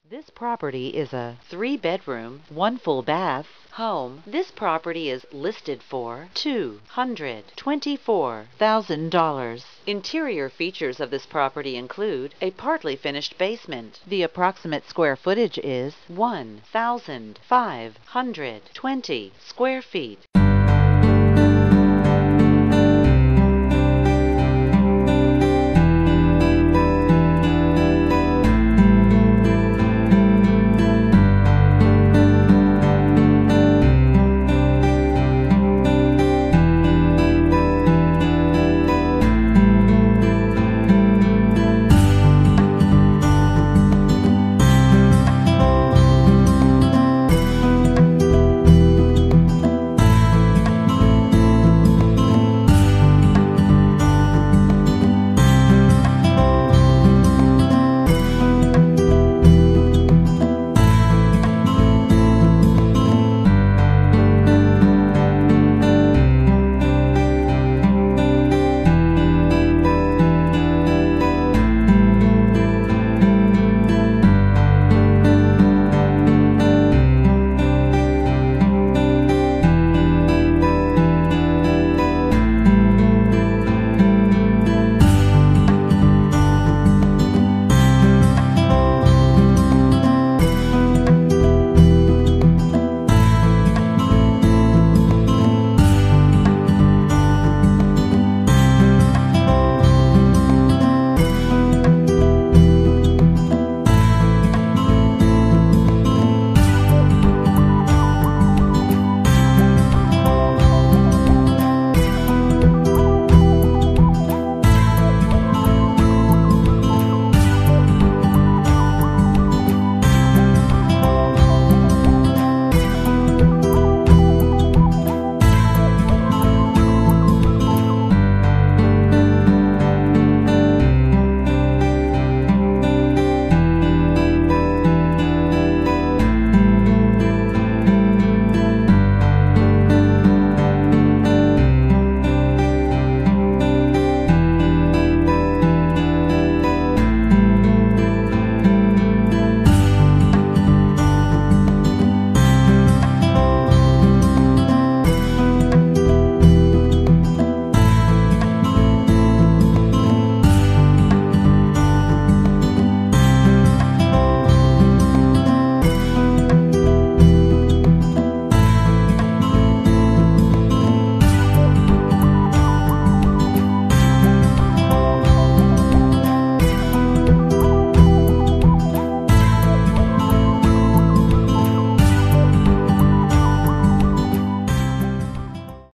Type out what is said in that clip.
This property is a 3-bedroom, 1 full bath home. This property is listed for $224,000. Interior features of this property include a partly finished basement. The approximate square footage is 1,520 square feet.